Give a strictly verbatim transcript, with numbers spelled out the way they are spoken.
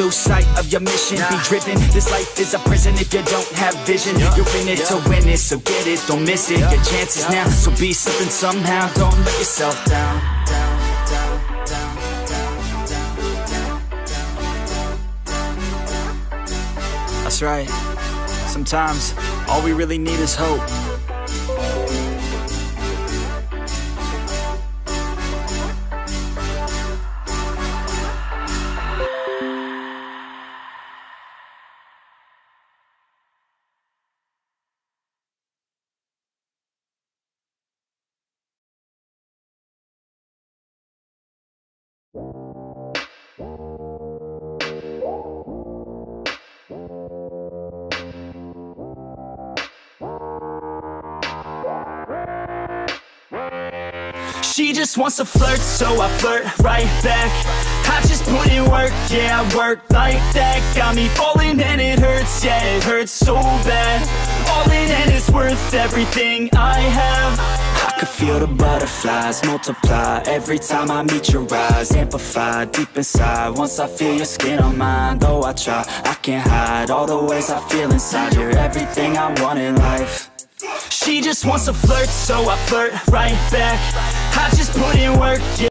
lose sight of your mission. Be driven, this life is a prison if you don't have vision. You're in it to win it, so get it, don't miss it. Your chances now, so be something somehow. Don't let yourself down, down, down, down, down, down, down. That's right. Sometimes all we really need is hope. She just wants to flirt, so I flirt right back. I just put in work, yeah, I work like that. Got me falling and it hurts, yeah, it hurts so bad. All in and it's worth everything I have. I could feel the butterflies multiply every time I meet your eyes. Amplify deep inside once I feel your skin on mine. Though I try, I can't hide all the ways I feel inside. You're everything I want in life. She just wants to flirt, so I flirt right back. I just put in work, yeah.